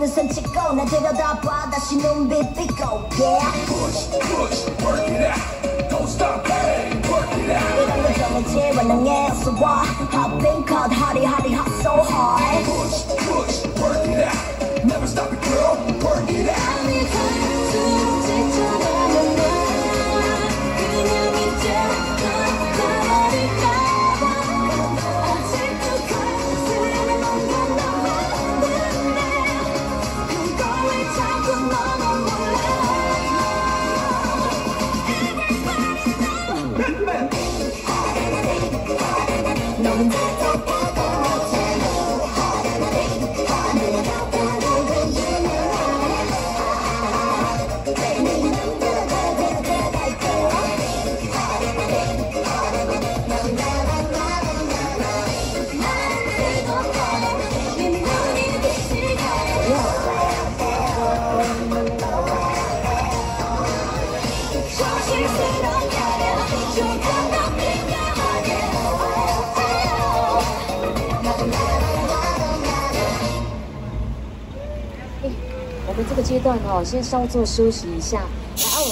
모두 손치고 날 들여다봐 다시 눈빛 삐고 yeah Push, push, work it out Don't stop, hey, work it out 이런 거 정해지 완능해 어서 와 Hop in cut, hotty, hotty, hot so hard Push, push, work it out Never stop it, girl, work it out 我们这个阶段先稍作休息一下。来